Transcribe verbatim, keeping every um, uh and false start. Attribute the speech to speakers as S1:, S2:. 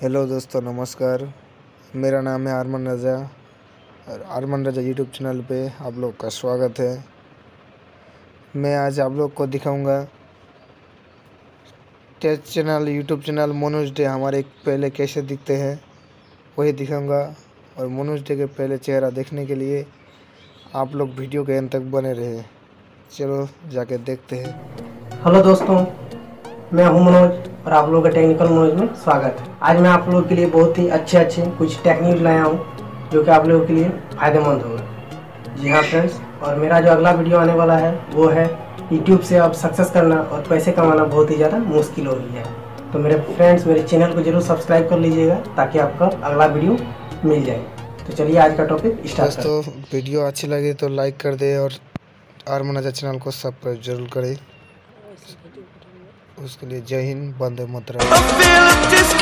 S1: Hello दोस्तों, नमस्कार। मेरा नाम है अरमान रज़ा और अरमान रज़ा यूट्यूब चैनल पे आप लोग का स्वागत है। मैं आज आप लोग को दिखाऊंगा test channel YouTube channel Manoj Dey हमारे पहले कैसे दिखते हैं, वही दिखाऊंगा। और मनोज डे के पहले चेहरा देखने के लिए आप लोग वीडियो के अंत तक बने रहे। चलो जाके देखते हैं।
S2: हेलो दोस्तों, मैं हूं मनोज और आप लोगों का टेक्निकल मनोज में स्वागत है। आज मैं आप लोगों के लिए बहुत ही अच्छे अच्छे कुछ टेक्निक लाया हूं जो कि आप लोगों के लिए फ़ायदेमंद होगा। जी हाँ फ्रेंड्स, और मेरा जो अगला वीडियो आने वाला है वो है यूट्यूब से अब सक्सेस करना और पैसे कमाना बहुत ही ज़्यादा मुश्किल हो गया है। तो मेरे फ्रेंड्स, मेरे चैनल को जरूर सब्सक्राइब कर लीजिएगा ताकि आपका अगला वीडियो मिल जाए। तो चलिए आज का टॉपिक स्टार्ट करते हैं।
S1: दोस्तों, वीडियो अच्छी लगी तो लाइक कर दे और अरमान रज़ा चैनल को सब्सक्राइब जरूर करें। उसके लिए जय हिंद, वंदे मातरम।